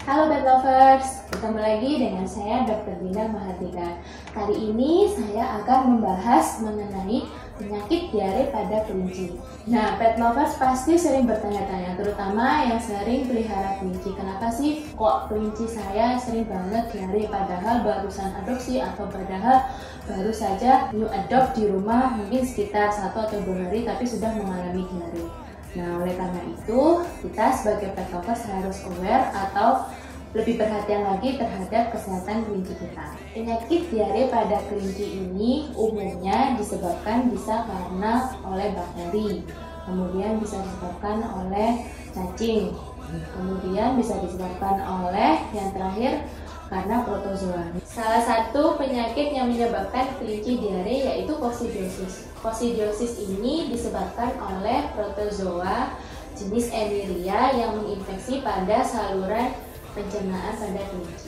Halo pet lovers, ketemu lagi dengan saya Dr. Dina Mahardika. Kali ini saya akan membahas mengenai penyakit diare pada kelinci. Nah, pet lovers pasti sering bertanya-tanya, terutama yang sering pelihara kelinci. Kenapa sih kok kelinci saya sering banget diare, padahal barusan adopsi atau padahal baru saja new adopt di rumah mungkin sekitar 1 atau 2 hari tapi sudah mengalami diare. Nah, oleh karena itu, kita sebagai pet lovers harus aware atau lebih perhatian lagi terhadap kesehatan kelinci kita. Penyakit diare pada kelinci ini umumnya disebabkan bisa karena oleh bakteri, kemudian bisa disebabkan oleh cacing, kemudian bisa disebabkan oleh yang terakhir karena protozoa. Salah satu penyakit yang menyebabkan kelinci diare yaitu koksidiosis. Koksidiosis ini disebabkan oleh protozoa jenis Emilia yang menginfeksi pada saluran pencernaan pada kelinci.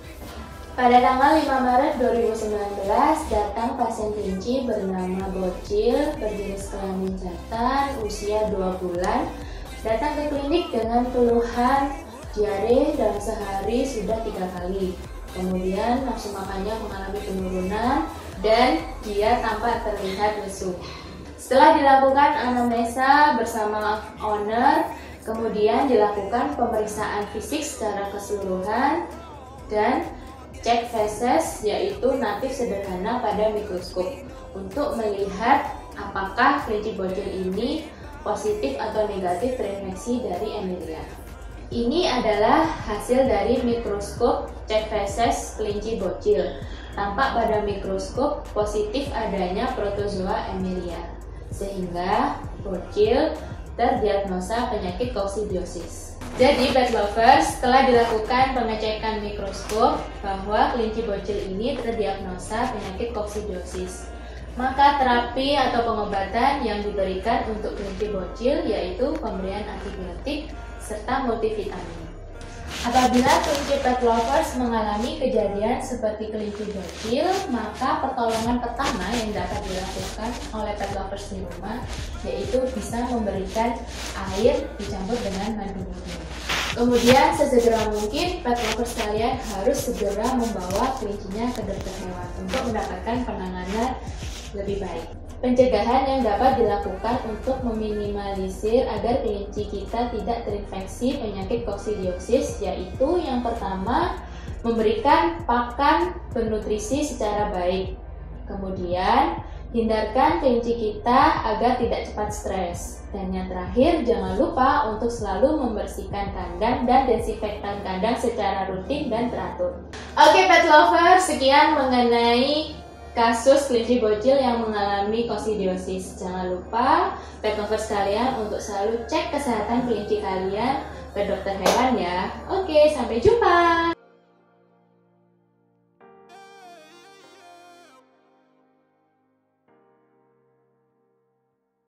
Pada tanggal 5 Maret 2019 datang pasien kelinci bernama Bocil berjenis kelamin jantan usia 2 bulan datang ke klinik dengan keluhan diare dalam sehari sudah 3 kali. Kemudian nafsu makannya mengalami penurunan dan dia tampak terlihat lesu. Setelah dilakukan anamnesa bersama owner, kemudian dilakukan pemeriksaan fisik secara keseluruhan dan cek feses yaitu natif sederhana pada mikroskop untuk melihat apakah kelinci bocil ini positif atau negatif terinfeksi dari Emilia. Ini adalah hasil dari mikroskop cek feses kelinci bocil. Tampak pada mikroskop positif adanya protozoa Emilia, sehingga bocil terdiagnosa penyakit koksidiosis. Jadi pet lovers, setelah dilakukan pengecekan mikroskop bahwa kelinci bocil ini terdiagnosa penyakit koksidiosis, maka terapi atau pengobatan yang diberikan untuk kelinci bocil yaitu pemberian antibiotik serta multivitamin. Apabila kelinci pet lovers mengalami kejadian seperti kelinci bocil, maka pertolongan pertama yang dapat dilakukan oleh pet lovers di rumah yaitu bisa memberikan air dicampur dengan madu murni. Kemudian sesegera mungkin pet lovers kalian harus segera membawa kelincinya ke dokter hewan untuk mendapatkan penanganan lebih baik. Pencegahan yang dapat dilakukan untuk meminimalisir agar kelinci kita tidak terinfeksi penyakit koksidiosis yaitu yang pertama, memberikan pakan bernutrisi secara baik. Kemudian, hindarkan kelinci kita agar tidak cepat stres. Dan yang terakhir, jangan lupa untuk selalu membersihkan kandang dan desinfektan kandang secara rutin dan teratur. Oke pet lovers, sekian mengenai kasus kelinci bocil yang mengalami koksidiosis. Jangan lupa pet lovers kalian untuk selalu cek kesehatan kelinci kalian ke dokter hewan ya. Oke, sampai jumpa.